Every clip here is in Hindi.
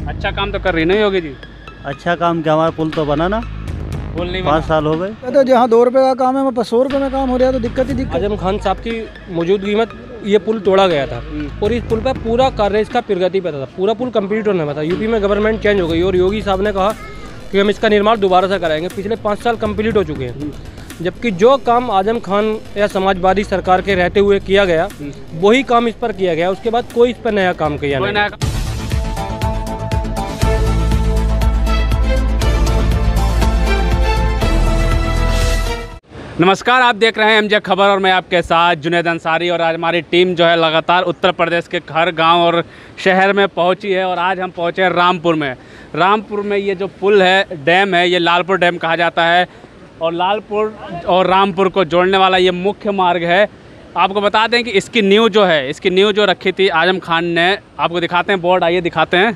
अच्छा काम तो कर रही नहीं होगी जी। अच्छा काम क्या, हमारा पुल तो बना ना, पुल नहीं 5 साल हो गए। तो जहाँ 2 रुपए का काम है वहाँ 100 रुपए में काम हो रहा है, तो दिक्कत ही दिक्कत। आजम खान साहब की मौजूदगी में ये पुल तोड़ा गया था और इस पुल पर पूरा कार्य इसका प्रगति पे था, पूरा पुल कंप्लीट होने में था। यूपी में गवर्नमेंट चेंज हो गई और योगी साहब ने कहा कि हम इसका निर्माण दोबारा से कराएंगे। पिछले 5 साल कंप्लीट हो चुके हैं, जबकि जो काम आजम खान या समाजवादी सरकार के रहते हुए किया गया वही काम इस पर किया गया। उसके बाद कोई इस पर नया काम किया नहीं। नमस्कार, आप देख रहे हैं एमजे खबर और मैं आपके साथ जुनैद अंसारी। और आज हमारी टीम जो है लगातार उत्तर प्रदेश के हर गांव और शहर में पहुंची है और आज हम पहुंचे हैं रामपुर में। रामपुर में ये जो पुल है, डैम है, ये लालपुर डैम कहा जाता है और लालपुर और रामपुर को जोड़ने वाला ये मुख्य मार्ग है। आपको बता दें कि इसकी नींव जो है, इसकी नींव जो रखी थी आजम खान ने, आपको दिखाते हैं बोर्ड, आइए दिखाते हैं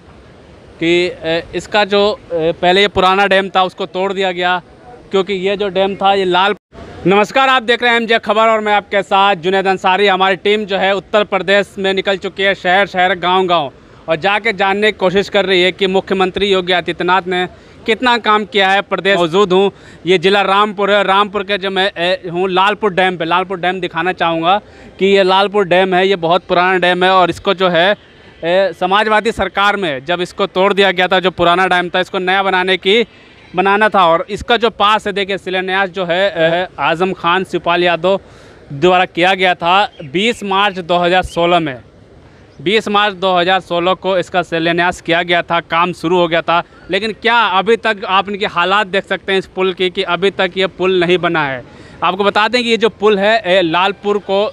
कि इसका जो पहले ये पुराना डैम था उसको तोड़ दिया गया क्योंकि ये जो डैम था ये लाल। नमस्कार, आप देख रहे हैं एमजे खबर और मैं आपके साथ जुनैद अंसारी। हमारी टीम जो है उत्तर प्रदेश में निकल चुकी है, शहर शहर गांव गांव, और जाके जानने की कोशिश कर रही है कि मुख्यमंत्री योगी आदित्यनाथ ने कितना काम किया है। प्रदेश मौजूद हूँ, ये ज़िला रामपुर है। रामपुर के जो मैं हूँ लालपुर डैम पे, लालपुर डैम दिखाना चाहूँगा कि ये लालपुर डैम है, ये बहुत पुराना डैम है और इसको जो है समाजवादी सरकार में जब इसको तोड़ दिया गया था, जो पुराना डैम था इसको नया बनाना था। और इसका जो पास है, देखिए शिलान्यास जो है आजम खान शिवपाल यादव द्वारा किया गया था 20 मार्च 2016 में। 20 मार्च 2016 को इसका शिलान्यास किया गया था, काम शुरू हो गया था। लेकिन क्या अभी तक आप इनके हालात देख सकते हैं इस पुल की कि अभी तक ये पुल नहीं बना है। आपको बता दें कि ये जो पुल है लालपुर को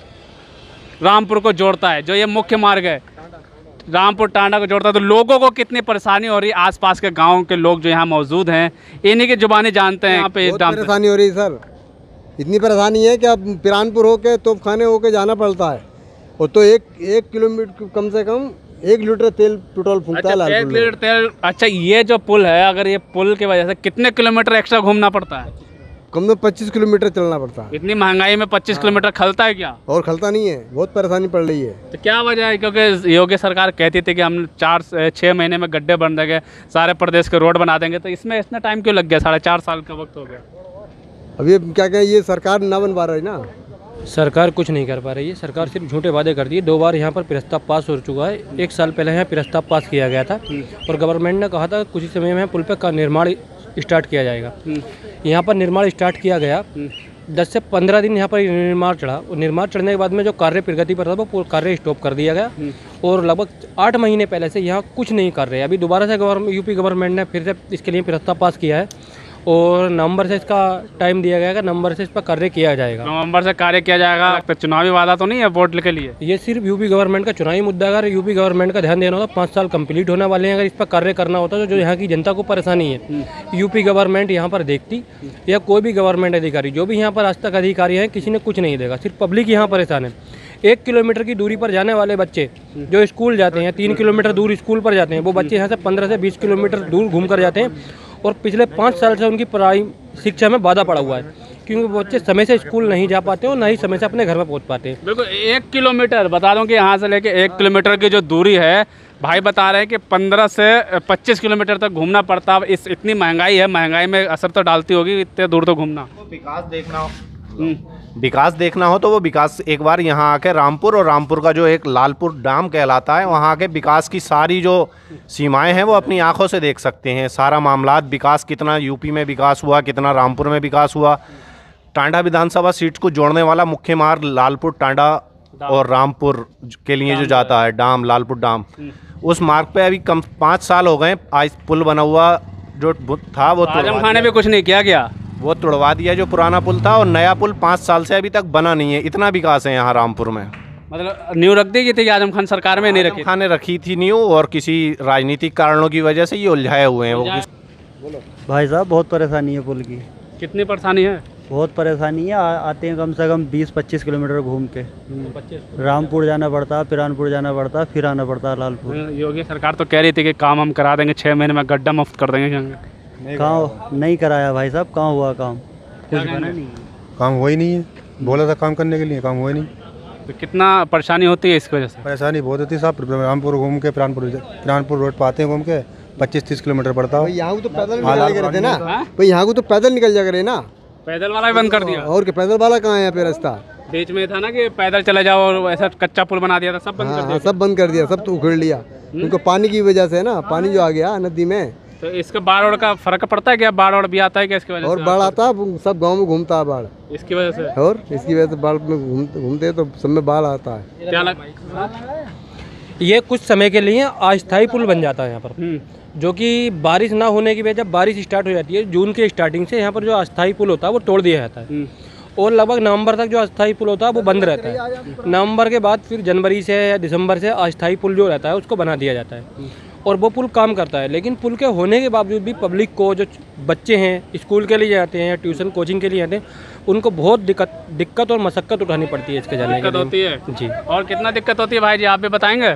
रामपुर को जोड़ता है, जो ये मुख्य मार्ग है रामपुर टांडा को जोड़ता है। तो लोगों को कितनी परेशानी हो रही है, आसपास के गांव के लोग जो यहाँ मौजूद हैं इन्हीं की जुबानी जानते हैं। यहाँ पे इस डैम परेशानी हो रही है सर, इतनी परेशानी है कि अब पिरानपुर होके तोपखाने होके जाना पड़ता है। और तो एक किलोमीटर कम से कम 1 लीटर तेल पेट्रोल फूकता है। 1 लीटर तेल। अच्छा, ये जो पुल है, अगर ये पुल की वजह से कितने किलोमीटर एक्स्ट्रा घूमना पड़ता है? कम से 25 किलोमीटर चलना पड़ता है। इतनी महंगाई में 25 किलोमीटर खलता है क्या? और खलता नहीं है, बहुत परेशानी पड़ रही है। तो क्या वजह है? क्योंकि योगी सरकार कहती थी कि हम 4-6 महीने में गड्ढे बन देंगे, सारे प्रदेश के रोड बना देंगे, तो इसमें इतना टाइम क्यों लग गया? 4.5 साल का वक्त हो गया। अब ये क्या कहें, ये सरकार ना बन पा रही ना, सरकार कुछ नहीं कर पा रही है। सरकार सिर्फ झूठे वादे करती है। 2 बार यहाँ पर प्रस्ताव पास हो चुका है। 1 साल पहले यहाँ प्रस्ताव पास किया गया था और गवर्नमेंट ने कहा था कुछ ही समय में पुल का निर्माण स्टार्ट किया जाएगा। यहाँ पर निर्माण स्टार्ट किया गया, 10 से 15 दिन यहाँ पर निर्माण चढ़ा और निर्माण चढ़ने के बाद में जो कार्य प्रगति पर था वो कार्य स्टॉप कर दिया गया और लगभग 8 महीने पहले से यहाँ कुछ नहीं कर रहे। अभी दोबारा से यूपी गवर्नमेंट ने फिर से इसके लिए प्रस्ताव पास किया है और नवंबर से इसका टाइम दिया गया है, नवंबर से इस पर कार्य किया जाएगा। नवंबर से कार्य किया जाएगा। तो चुनावी वादा तो नहीं है वोट के लिए? ये सिर्फ यूपी गवर्नमेंट का चुनावी मुद्दा है। अगर यूपी गवर्नमेंट का ध्यान देना होता, 5 साल कंप्लीट होने वाले हैं, अगर इस पर कार्य करना होता तो जो यहाँ की जनता को परेशानी है यूपी गवर्नमेंट यहाँ पर देखती, या कोई भी गवर्नमेंट अधिकारी जो भी यहाँ पर आज तक अधिकारी हैं, किसी ने कुछ नहीं देखा। सिर्फ पब्लिक यहाँ परेशान है। 1 किलोमीटर की दूरी पर जाने वाले बच्चे जो स्कूल जाते हैं, 3 किलोमीटर दूर स्कूल पर जाते हैं, वो बच्चे यहाँ से 15 से 20 किलोमीटर दूर घूम कर जाते हैं और पिछले 5 साल से उनकी पढ़ाई शिक्षा में बाधा पड़ा हुआ है क्योंकि बच्चे समय से स्कूल नहीं जा पाते और ना ही समय से अपने घर में पहुँच पाते हैं। बिल्कुल, 1 किलोमीटर बता दूं कि यहाँ से लेके 1 किलोमीटर की जो दूरी है, भाई बता रहे हैं कि 15 से 25 किलोमीटर तक घूमना पड़ता है। इतनी महंगाई है, महंगाई में असर तो डालती होगी इतने दूर तो घूमना। विकास देखना हो तो वो विकास एक बार यहाँ आके रामपुर और रामपुर का जो एक लालपुर डैम कहलाता है, वहाँ आके विकास की सारी जो सीमाएं हैं वो अपनी आंखों से देख सकते हैं। सारा मामलात विकास, कितना यूपी में विकास हुआ, कितना रामपुर में विकास हुआ। टांडा विधानसभा सीट को जोड़ने वाला मुख्य मार्ग लालपुर टांडा और रामपुर के लिए जो जाता है डाम, लालपुर डाम, उस मार्ग पे अभी कम 5 साल हो गए। आज पुल बना हुआ जो था वो आजम खान ने भी कुछ नहीं किया गया, वो तुड़वा दिया जो पुराना पुल था, और नया पुल 5 साल से अभी तक बना नहीं है। इतना विकास है यहाँ रामपुर में। मतलब नींव रख दी थी कि आजम खान सरकार में नहीं रखी? खान ने रखी थी नींव और किसी राजनीतिक कारणों की वजह से ये उलझाए हुए हैं। वो भाई साहब बहुत परेशानी है पुल की। कितनी परेशानी है? बहुत परेशानी है। आते हैं कम से कम 20-25 किलोमीटर घूम के, रामपुर जाना पड़ता है, पिरानपुर जाना पड़ता है, फिर आना पड़ता है लालपुर। योगी सरकार तो कह रही थी कि काम हम करा देंगे, 6 महीने में गड्ढा मुफ्त कर देंगे। कहाँ नहीं कराया भाई साहब, कहाँ हुआ काम? कुछ बना नहीं, काम हुआ ही नहीं है। बोला था काम करने के लिए, काम हुआ ही नहीं। तो कितना परेशानी होती है इसकी वजह से? परेशानी बहुत होती है साहब। रामपुर घूम के पिरानपुर रोड पर आते हैं, घूम के 25-30 किलोमीटर पड़ता है। यहाँ को तो पैदल निकल जा रहे ना भाई, यहाँ को तो पैदल निकल जा रहे ना। पैदल वाला भी बंद कर दिया? और क्या, पैदल वाला कहाँ है यहाँ पे रास्ता? बीच में था ना कि पैदल चले जाओ और ऐसा कच्चा पुल बना दिया था, सब बंद कर दिया। सब बंद कर दिया, सब तो उखड़ लिया उनको पानी की वजह से ना, पानी जो आ गया नदी में। तो इसके बाढ़ और का फर्क पड़ता है क्या? बाढ़ और भी आता है क्या इसकी वजह से? और बाढ़ आता है, सब गांव में घूमता है बाढ़ इसकी वजह से। और इसकी वजह से बाढ़ में घूमते तो सब में बाढ़ आता है। क्या ये कुछ समय के लिए अस्थायी पुल बन जाता है यहाँ पर, जो कि बारिश ना होने की वजह, जब बारिश स्टार्ट हो जाती है जून के स्टार्टिंग से, यहाँ पर जो अस्थायी पुल होता है वो तोड़ दिया जाता है और लगभग नवंबर तक जो अस्थायी पुल होता है वो बंद रहता है। नवंबर के बाद फिर जनवरी से या दिसंबर से अस्थायी पुल जो रहता है उसको बना दिया जाता है और वो पुल काम करता है। लेकिन पुल के होने के बावजूद भी पब्लिक को, जो बच्चे हैं स्कूल के लिए जाते हैं या ट्यूशन कोचिंग के लिए जाते हैं, उनको बहुत दिक्कत और मशक्क़त उठानी पड़ती है इसके जाने के लिए। होती है जी। और कितना दिक्कत होती है भाई जी, आप भी बताएंगे?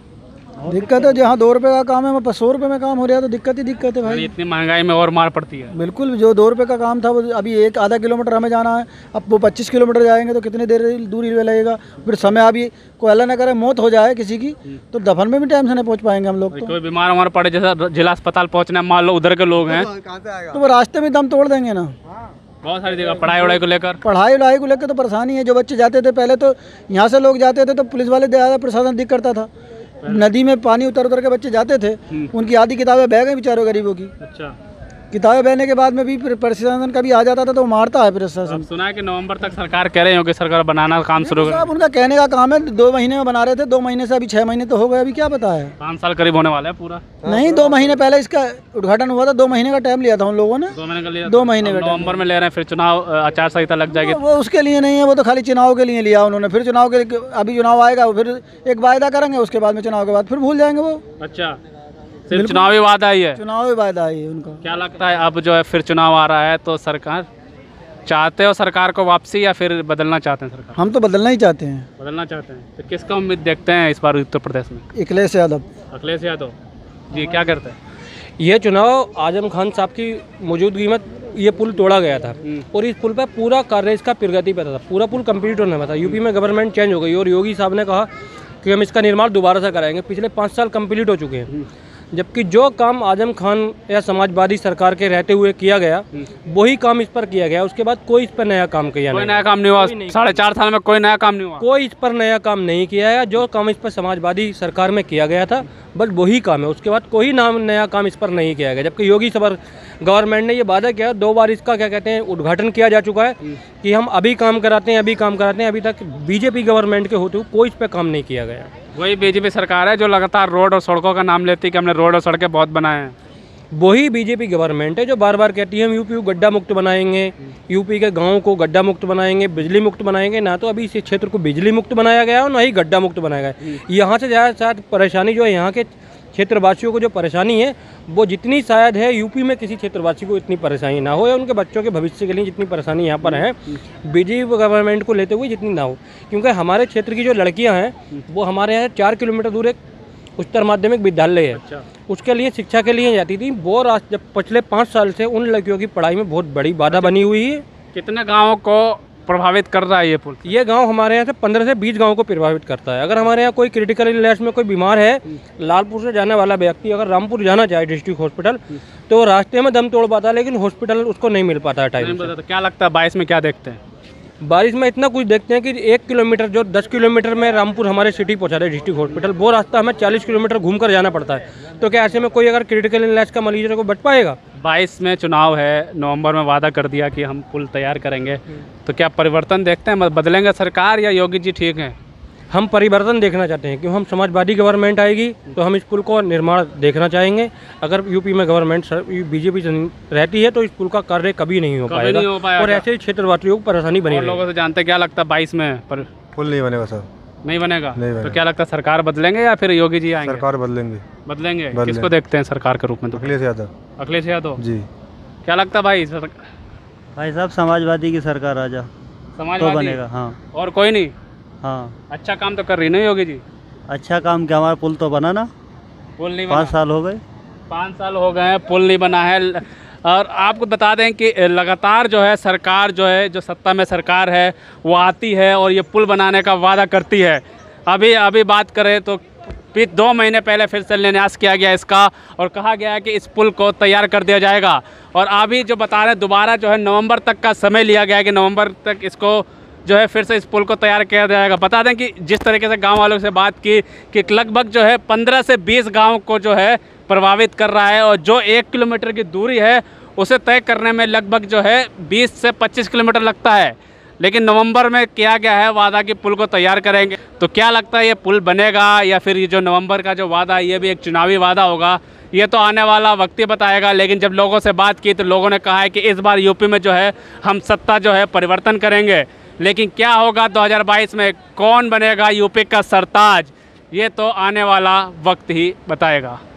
दिक्कत है, जहाँ 2 रुपये का काम है वहाँ पर 100 रुपये में काम हो रहा है, तो दिक्कत ही दिक्कत है भाई। इतनी महंगाई में और मार पड़ती है। बिल्कुल, जो 2 रुपये का काम था वो अभी आधा किलोमीटर हमें जाना है, अब वो 25 किलोमीटर जाएंगे तो कितनी देर दूरी लगेगा। फिर समय अभी कोई अल्लाह न करे मौत हो जाए किसी की, तो दफन में भी टाइम से नहीं पहुँच पाएंगे हम लोग। कोई बीमार उमार पड़े, जैसे जिला अस्पताल पहुँचना, मान लो उधर के लोग हैं तो वो रास्ते में दम तोड़ देंगे ना। बहुत सारी जगह पढ़ाई वढ़ाई को लेकर तो परेशानी है। जो बच्चे जाते थे पहले, तो यहाँ से लोग जाते थे तो पुलिस वाले प्रशासन दिख करता था, नदी में पानी उतर के बच्चे जाते थे, उनकी आधी किताबें बह गई बेचारों गरीबों की। अच्छा। किताबें बहने के बाद में भी फिर प्रशासन का भी आ जाता था तो मारता है प्रशासन। सुना है कि नवंबर तक सरकार कह रहे हो कि सरकार बनाना काम शुरू कर। उनका कहने का काम है, 2 महीने में बना रहे थे, 2 महीने से अभी 6 महीने तो हो गए, अभी क्या पता है। 5 साल करीब होने वाला है पूरा। नहीं, 2 महीने पहले इसका उद्घाटन हुआ था, 2 महीने का टाइम लिया था उन लोगों ने। 2 महीने का लिया, 2 महीने का नवंबर में ले रहे हैं, फिर चुनाव आचार संहिता लग जाएगी। वो उसके लिए नहीं है, वो तो खाली चुनाव के लिए लिया उन्होंने। फिर चुनाव के, अभी चुनाव आएगा फिर एक वायदा करेंगे, उसके बाद में चुनाव के बाद फिर भूल जाएंगे वो। अच्छा, सिर्फ चुनावी वादा ही है? चुनावी वादा ही है उनका। क्या लगता है अब जो है फिर चुनाव आ रहा है तो सरकार चाहते हो सरकार को वापसी, या फिर बदलना चाहते हैं सरकार? हम तो बदलना ही चाहते हैं। बदलना चाहते हैं तो किसका उम्मीद देखते हैं इस बार उत्तर प्रदेश में? अखिलेश यादव। अखिलेश यादव जी, क्या करते हैं? ये चुनाव आजम खान साहब की मौजूदगी में ये पुल तोड़ा गया था और इस पुल पर पूरा कार्य इसका प्रगति पे था, पूरा पुल कंप्लीट होने में था। यूपी में गवर्नमेंट चेंज हो गई और योगी साहब ने कहा कि हम इसका निर्माण दोबारा से कराएंगे। पिछले 5 साल कंप्लीट हो चुके हैं, जबकि जो काम आजम खान या समाजवादी सरकार के रहते हुए किया गया वही काम इस पर किया गया। उसके बाद कोई इस पर नया काम किया कोई नया काम नहीं हुआ। 4.5 साल में कोई नया काम नहीं हुआ। कोई इस पर नया काम नहीं किया है। जो काम इस पर समाजवादी सरकार में किया गया था बस वही काम है, उसके बाद कोई नया काम इस पर नहीं किया गया। जबकि योगी गवर्नमेंट ने ये वादा किया, 2 बार इसका क्या कहते हैं उद्घाटन किया जा चुका है कि हम अभी काम कराते हैं, अभी काम कराते हैं। अभी तक बीजेपी गवर्नमेंट के होते हुए कोई इस पर काम नहीं किया गया। वही बीजेपी सरकार है जो लगातार रोड और सड़कों का नाम लेती है कि हमने रोड और सड़कें बहुत बनाए हैं। वही बीजेपी गवर्नमेंट है जो बार बार कहती है हम यूपी को गड्ढा मुक्त बनाएंगे, यूपी के गाँव को गड्ढा मुक्त बनाएंगे, बिजली मुक्त बनाएंगे। ना तो अभी इस क्षेत्र को बिजली मुक्त बनाया गया और ना ही गड्ढा मुक्त बनाया गया। यहाँ से ज़्यादा शायद परेशानी जो है, यहाँ के क्षेत्रवासियों को जो परेशानी है वो जितनी शायद है यूपी में किसी क्षेत्रवासी को इतनी परेशानी ना हो, या उनके बच्चों के भविष्य के लिए जितनी परेशानी यहाँ पर है बीजेपी गवर्नमेंट को लेते हुए जितनी ना हो। क्योंकि हमारे क्षेत्र की जो लड़कियाँ हैं वो हमारे यहाँ 4 किलोमीटर दूर एक उच्चतर माध्यमिक विद्यालय है। अच्छा। उसके लिए शिक्षा के लिए जाती थी वो। जब पिछले 5 साल से उन लड़कियों की पढ़ाई में बहुत बड़ी बाधा बनी हुई है। कितने गाँवों को प्रभावित कर रहा है ये पुल? ये गांव हमारे यहाँ से 15 से 20 गांवों को प्रभावित करता है। अगर हमारे यहाँ कोई क्रिटिकल इलनेस में कोई बीमार है, लालपुर से जाने वाला व्यक्ति अगर रामपुर जाना चाहे डिस्ट्रिक्ट हॉस्पिटल, तो रास्ते में दम तोड़ पाता है, लेकिन हॉस्पिटल उसको नहीं मिल पाता है टाइम से। तो क्या लगता है बारिश में क्या देखते हैं? बारिश में इतना कुछ देखते हैं कि 1 किलोमीटर जो 10 किलोमीटर में रामपुर हमारे सिटी पहुँचा रहे डिस्ट्रिक्ट हॉस्पिटल, वो रास्ता हमें 40 किलोमीटर घूम कर जाना पड़ता है। तो क्या ऐसे में कोई अगर क्रिटिकल इलनेस का मरीज को बच पाएगा? 22 में चुनाव है, नवंबर में वादा कर दिया कि हम पुल तैयार करेंगे, तो क्या परिवर्तन देखते हैं? बदलेंगे सरकार या योगी जी ठीक हैं? हम परिवर्तन देखना चाहते हैं, क्यों हम समाजवादी गवर्नमेंट आएगी तो हम इस पुल को निर्माण देखना चाहेंगे। अगर यूपी में गवर्नमेंट बीजेपी रहती है तो इस पुल का कार्य कभी नहीं हो पाएगा और ऐसे ही क्षेत्रवासियों को परेशानी बनी। लोगों से जानते क्या लगता है 22 में पर पुल नहीं बनेगा सर? नहीं बनेगा। तो क्या लगता है सरकार बदलेंगे या फिर योगी जी आएंगे? सरकार बदलेंगे। किसको देखते हैं सरकार के रूप में? अखिलेश यादव। अखिलेश यादव जी। क्या लगता है भाई साहब? समाजवादी की सरकार आ जा तो बनेगा। हाँ, और कोई नहीं? हाँ, अच्छा काम तो कर रही नहीं योगी जी? अच्छा काम क्या, हमारा पुल तो बना ना, पुल नहीं 5 साल हो गए। 5 साल हो गए हैं, पुल नहीं बना है। और आपको बता दें कि लगातार जो है सरकार जो है, जो सत्ता में सरकार है वो आती है और ये पुल बनाने का वादा करती है। अभी बात करें तो 2 महीने पहले फिर से शिलान्यास किया गया इसका और कहा गया है कि इस पुल को तैयार कर दिया जाएगा। और अभी जो बता रहे हैं दोबारा जो है नवंबर तक का समय लिया गया है कि नवंबर तक इसको जो है फिर से इस पुल को तैयार किया जाएगा। बता दें कि जिस तरीके से गांव वालों से बात की कि लगभग जो है 15 से 20 गांव को जो है प्रभावित कर रहा है और जो 1 किलोमीटर की दूरी है उसे तय करने में लगभग जो है 20 से 25 किलोमीटर लगता है। लेकिन नवंबर में किया गया है वादा कि पुल को तैयार करेंगे। तो क्या लगता है ये पुल बनेगा या फिर ये जो नवंबर का जो वादा है ये भी एक चुनावी वादा होगा, ये तो आने वाला वक्त ही बताएगा। लेकिन जब लोगों से बात की तो लोगों ने कहा है कि इस बार यूपी में जो है हम सत्ता जो है परिवर्तन करेंगे। लेकिन क्या होगा 2022 में, कौन बनेगा यूपी का सरताज, ये तो आने वाला वक्त ही बताएगा।